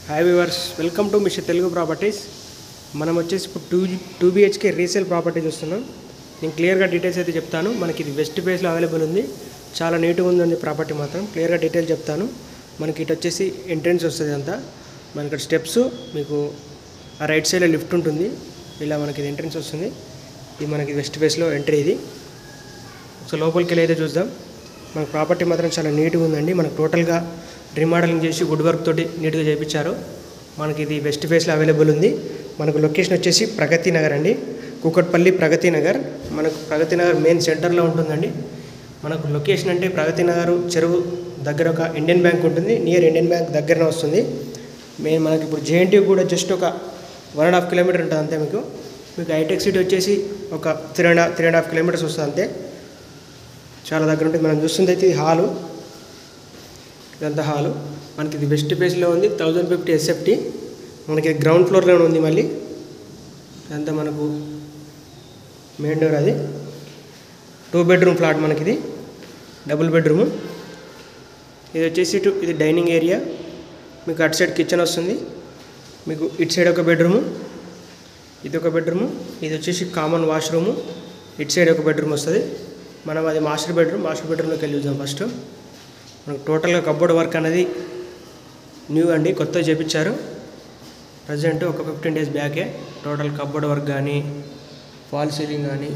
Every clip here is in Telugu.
Hi viewers, welcome to mister Telugu properties. మనం వచ్చేసి ఇప్పుడు 2 BHK రీసేల్ ప్రాపర్టీ చూస్తున్నాం. నేను క్లియర్గా డీటెయిల్స్ అయితే చెప్తాను. మనకి ఇది వెస్ట్ ఫేస్లో అవైలబుల్ ఉంది. చాలా నీట్గా ఉందండి ప్రాపర్టీ మాత్రం. క్లియర్గా డీటెయిల్ చెప్తాను. మనకి ఇటు వచ్చేసి ఎంట్రెన్స్ వస్తుంది అంతా. మనకి ఇక్కడ స్టెప్స్, మీకు ఆ రైట్ సైడ్లో లిఫ్ట్ ఉంటుంది. ఇలా మనకి ఇది ఎంట్రెన్స్ వస్తుంది. ఇది మనకి వెస్ట్ ఫేస్లో ఎంట్రీ. ఇది సో లోపలికి వెళ్ళి అయితే చూద్దాం. మన ప్రాపర్టీ మాత్రం చాలా నీట్గా ఉందండి. మనకు టోటల్గా రీమోడలింగ్ చేసి వుడ్ వర్క్ తోటి నీట్గా చేయించారు. మనకి ఇది వెస్ట్ ఫేస్లో అవైలబుల్ ఉంది. మనకు లొకేషన్ వచ్చేసి ప్రగతి నగర్ అండి, కూకట్పల్లి ప్రగతి నగర్. మనకు ప్రగతి నగర్ మెయిన్ సెంటర్లో ఉంటుందండి. మనకు లొకేషన్ అంటే ప్రగతి నగర్ చెరువు దగ్గర ఒక ఇండియన్ బ్యాంక్ ఉంటుంది. నియర్ ఇండియన్ బ్యాంక్ దగ్గరనే వస్తుంది. మనకి ఇప్పుడు JNTU కూడా జస్ట్ ఒక 1.5 కిలోమీటర్ ఉంటుంది అంతే. మీకు హైటెక్ సిటీ వచ్చేసి ఒక 3.5 కిలోమీటర్స్ వస్తుంది అంతే. చాలా దగ్గర ఉంటుంది. మనం చూస్తుంది అయితే ఇది హాలు, ఇదంతా హాలు. మనకి ఇది వెస్ట్ ఫేస్లో ఉంది. 1050 SFT. మనకి గ్రౌండ్ ఫ్లోర్లో ఉంది. మళ్ళీ ఇదంతా మనకు మెయిన్ డోర్. అది 2 బెడ్రూమ్ ఫ్లాట్. మనకి ఇది డబుల్ బెడ్రూము. ఇది వచ్చేసి ఇది డైనింగ్ ఏరియా. మీకు అటు సైడ్ కిచెన్ వస్తుంది. మీకు ఇటు సైడ్ ఒక బెడ్రూము, ఇది ఒక బెడ్రూము. ఇది వచ్చేసి కామన్ వాష్రూము. ఇటు సైడ్ ఒక బెడ్రూమ్ వస్తుంది. మనం అది మాస్టర్ బెడ్రూమ్లోకి వెళ్ళి చూద్దాం. ఫస్ట్ మనకు టోటల్గా కబోర్డ్ వర్క్ అనేది న్యూ అండి, కొత్తగా చేయించారు. ప్రజెంట్ ఒక 15 days బ్యాకే టోటల్ కబోర్డ్ వర్క్ కానీ, ఫాల్ సీలింగ్ కానీ,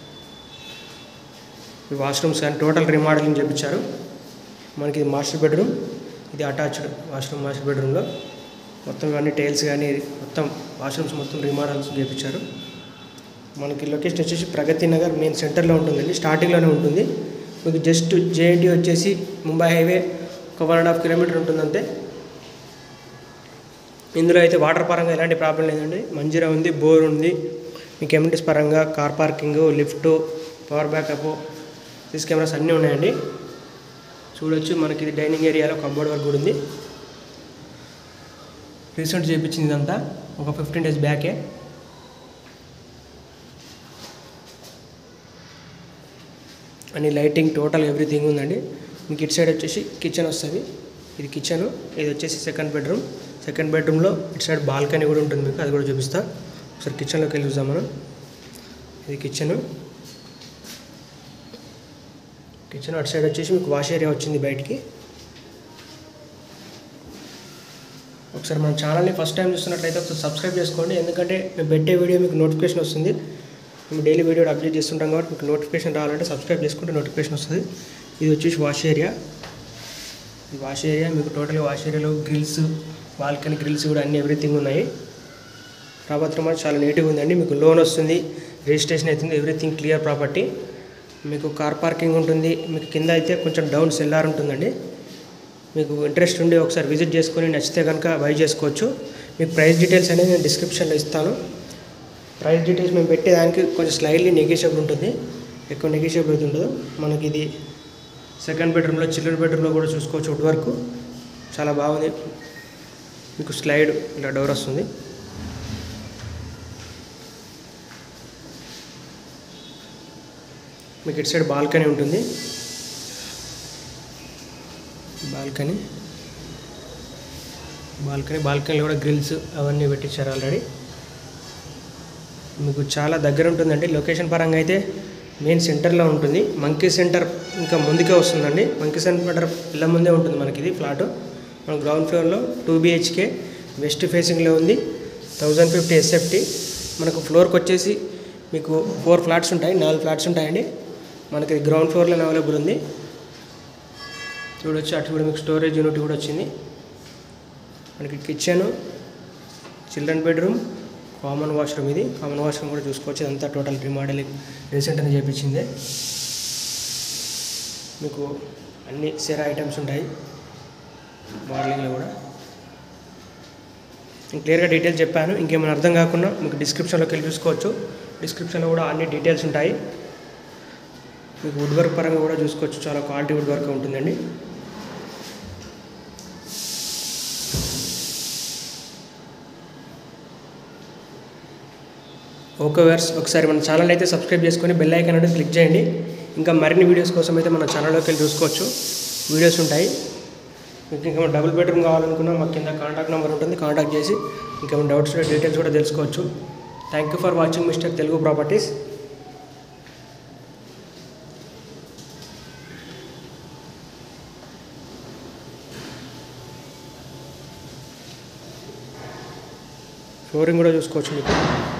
ఈ వాష్రూమ్స్ కానీ టోటల్ రీమోడలింగ్ చేయించారు. మనకి ఇది మాస్టర్ బెడ్రూమ్, ఇది అటాచ్డ్ వాష్రూమ్. మాస్టర్ బెడ్రూమ్లో మొత్తం ఇవన్నీ టైల్స్ కానీ మొత్తం వాష్రూమ్స్ మొత్తం రీమోడల్స్ చేయించారు. మనకి లొకేషన్ వచ్చేసి ప్రగతి నగర్ మెయిన్ సెంటర్లో ఉంటుందండి, స్టార్టింగ్లోనే ఉంటుంది. మీకు జస్ట్ JNTU వచ్చేసి ముంబై హైవే ఒక 1.5 కిలోమీటర్ ఉంటుంది అంతే. ఇందులో అయితే వాటర్ పరంగా ఎలాంటి ప్రాబ్లం లేదండి. మంజీరా ఉంది, బోర్ ఉంది. మీకు ఎమ్యూనిటీస్ పరంగా car parking, lift, power backup, CC cameras అన్నీ ఉన్నాయండి. చూడొచ్చు. మనకి ఇది డైనింగ్ ఏరియాలో కబోర్డ్ వర్క్ కూడా ఉంది. రీసెంట్ చేయించింది ఇదంతా ఒక 15 days బ్యాకే. అని లైటింగ్ టోటల్ ఎవ్రీథింగ్ ఉందండి. మీకు ఇటు సైడ్ వచ్చేసి కిచెన్ వస్తుంది. ఇది కిచెన్. ఇది వచ్చేసి సెకండ్ బెడ్రూమ్లో ఇటు సైడ్ బాల్కనీ కూడా ఉంటుంది. మీకు అది కూడా చూపిస్తా. ఒకసారి కిచెన్లోకి వెళ్ళి చూద్దాం మనం. ఇది కిచెన్ అటు సైడ్ వచ్చేసి మీకు వాష్ ఏరియా వచ్చింది బయటికి. ఒకసారి మన ఛానల్ని ఫస్ట్ టైం చూస్తున్నట్లయితే ఒకసారి సబ్స్క్రైబ్ చేసుకోండి. ఎందుకంటే మేము పెట్టే వీడియో మీకు నోటిఫికేషన్ వస్తుంది. మేము డైలీ వీడియో అప్డేట్ చేస్తుంటాం కాబట్టి మీకు నోటిఫికేషన్ రావాలంటే సబ్స్క్రైబ్ చేసుకుంటే నోటిఫికేషన్ వస్తుంది. ఇది వచ్చేసి వాష్ ఏరియా. ఈ వాష్ ఏరియా మీకు టోటల్గా వాష్ ఏరియాలో గ్రిల్స్, బాల్కనీ గ్రిల్స్ కూడా అన్ని ఎవ్రీథింగ్ ఉన్నాయి. ప్రాపర్టీ మాత్రం చాలా నీట్గా ఉందండి. మీకు లోన్ వస్తుంది, రిజిస్ట్రేషన్ అవుతుంది, ఎవ్రీథింగ్ క్లియర్ ప్రాపర్టీ. మీకు కార్ పార్కింగ్ ఉంటుంది. మీకు కింద అయితే కొంచెం డౌన్ సెల్లార్ ఉంటుందండి. మీకు ఇంట్రెస్ట్ ఉండి ఒకసారి విజిట్ చేసుకొని నచ్చితే కనుక బై చేసుకోవచ్చు. మీకు ప్రైస్ డీటెయిల్స్ అనేది నేను డిస్క్రిప్షన్లో ఇస్తాను. ప్రైస్ డీటెయిల్స్ మేము పెట్టేదానికి కొంచెం స్లైడ్లీ నెగోషియబుల్ ఉంటుంది, ఎక్కువ నెగోషియబుల్ అయితే ఉండదు. మనకి ఇది సెకండ్ బెడ్రూమ్లో, చిల్డ్రన్ బెడ్రూమ్లో కూడా చూసుకోవచ్చు. వుడ్ వర్క్ చాలా బాగుంది. మీకు స్లైడ్ ఇలా డోర్ వస్తుంది. మీకు ఇటు సైడ్ బాల్కనీ ఉంటుంది. బాల్కనీలో కూడా గ్రిల్స్ అవన్నీ పెట్టించారు ఆల్రెడీ. మీకు చాలా దగ్గర ఉంటుందండి. లొకేషన్ పరంగా అయితే మెయిన్ సెంటర్లో ఉంటుంది. మంకీ సెంటర్ ఇంకా ముందుకే వస్తుందండి. మంకీ సెంటర్ ఇలా ముందే ఉంటుంది మనకి ఇది ఫ్లాట్. మన గ్రౌండ్ ఫ్లోర్లో 2 BHK వెస్ట్ ఫేసింగ్లో ఉంది. 1050 SFT. మనకు ఫ్లోర్కి వచ్చేసి మీకు 4 ఫ్లాట్స్ ఉంటాయి, 4 ఫ్లాట్స్ ఉంటాయండి. మనకి గ్రౌండ్ ఫ్లోర్లోనే అవైలబుల్ ఉంది. చూడొచ్చు. అటు కూడా మీకు స్టోరేజ్ యూనిట్ కూడా వచ్చింది. మనకి kitchen, children bedroom, common washroom. ఇది కామన్ వాష్రూమ్ కూడా చూసుకోవచ్చు. ఇదంతా టోటల్ రీమోడలింగ్ రీసెంట్ అని చేయించిందే. మీకు అన్ని సెరా ఐటమ్స్ ఉంటాయి మోడలింగ్లో కూడా. నేను క్లియర్గా డీటెయిల్స్ చెప్పాను. ఇంకేమైనా అర్థం కాకుండా మీకు డిస్క్రిప్షన్లోకి వెళ్ళి చూసుకోవచ్చు. డిస్క్రిప్షన్లో కూడా అన్ని డీటెయిల్స్ ఉంటాయి. మీకు వుడ్ వర్క్ పరంగా కూడా చూసుకోవచ్చు. చాలా క్వాలిటీ వుడ్ వర్క్ ఉంటుందండి. ఓకే వ్యూవర్స్, ఒకసారి మన ఛానల్ అయితే సబ్స్క్రైబ్ చేసుకొని బెల్ ఐకాన్ అనేది క్లిక్ చేయండి. ఇంకా మరిన్ని వీడియోస్ కోసం అయితే మన ఛానల్లోకి వెళ్ళి చూసుకోవచ్చు. వీడియోస్ ఉంటాయి. మీకు ఇంకేమైనా డబుల్ బెడ్రూమ్ కావాలనుకున్నా మాకు కింద కాంటాక్ట్ నెంబర్ ఉంటుంది, కాంటాక్ట్ చేసి ఇంకేమైనా డౌట్స్ డీటెయిల్స్ కూడా తెలుసుకోవచ్చు. Thank you for watching mister Telugu properties. Flooring కూడా చూసుకోవచ్చు మీకు.